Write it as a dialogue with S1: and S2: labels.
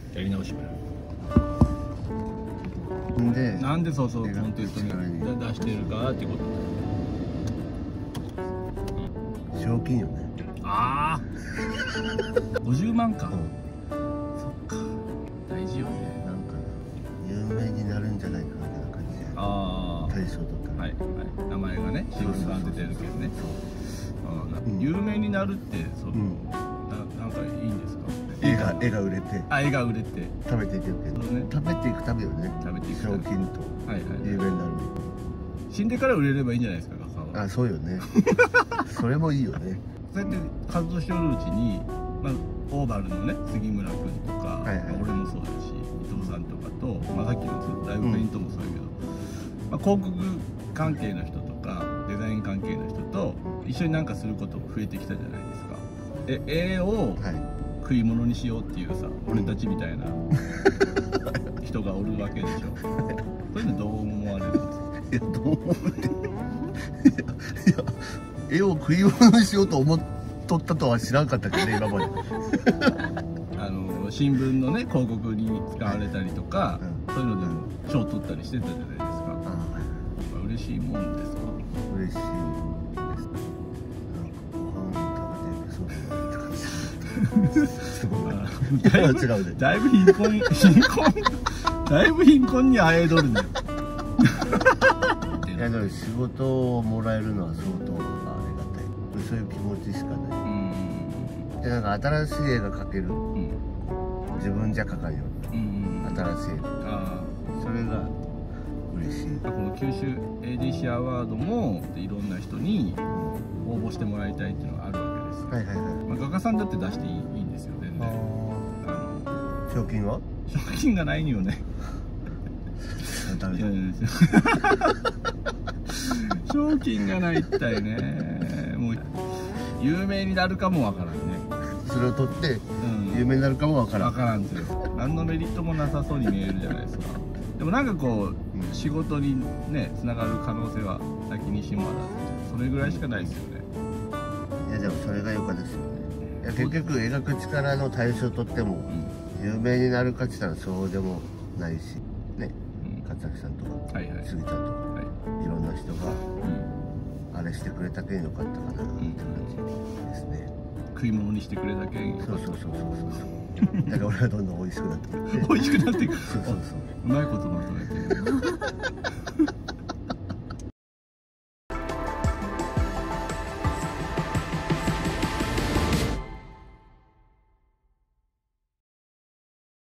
S1: やり直し
S2: で
S1: なんでそうそうコンテストに出してるかってこと。
S2: 賞金よね。
S1: ああ50万か、そっか大事よね。
S2: なんか有名になるんじゃないかみたいな感じで
S1: ああ
S2: 大賞とか、
S1: はいはい、名前がねしおりさん出てるけどね。有名になるってそう、なんかいいんですか。
S2: 絵が売れて、
S1: 絵が売れて
S2: 食べていけるけどね、食べていくためよね。
S1: 食べていく
S2: 賞金と有名になる。
S1: 死んでから売れればいいんじゃないですか、ガさんは。
S2: あ、そうよねそれもいいよね。
S1: そうやって活動しておるうちに、オーバルのね杉村君とか、俺もそうだし伊藤さんとかと、さっきのライブペイントもそうやけど、広告関係の人とかデザイン関係の人と一緒になんかすることも増えてきたじゃないですか。絵を食い物にしようっていうさ、俺たちみたいな人がおるわけでしょそういうのどう思われるんですか。
S2: いや、どう思っていや絵を食い物にしようと思っとったとは知らんかったけどね、今まで
S1: 新聞のね広告に使われたりとか、そういうのでも賞取ったりしてたじゃないですか。嬉しいもんですか。
S2: 嬉しいです。なんかご飯食べてそうだなって感じすごい違うね。
S1: だいぶ貧困にあえどるね
S2: いや、でも仕事をもらえるのは相当ありがたい。そういう気持ちしかない。で、なんか新しい絵が描ける、自分じゃ描かんような新しい絵、それが嬉しい。
S1: この九州 ADC アワードもいろんな人に応募してもらいたいっていうのがあるわけです。画家さんだって出していいんですよ、全然。
S2: 賞金は？
S1: 賞金がないんよね賞金がないったいね。もう有名になるかもわからんね。
S2: それを取って有名になるかもわからん。
S1: わからんですよ。何のメリットもなさそうに見えるじゃないですか。でもなんかこう、仕事にねつながる可能性は先にしもあらず、それぐらいしかないですよね。
S2: いや、でもそれが良かったですよね。いや、結局描く力の大賞取っても有名になるかって言ったらそうでもないしね。勝崎さんとかスギちゃんとかいろんな人があれしてくれたけんよかったかなって感じですね。
S1: 食い物にしてくれたけん。
S2: そうだから俺はどんどん美味しくなっていって
S1: 美味しくなっていく。うまいことまとめて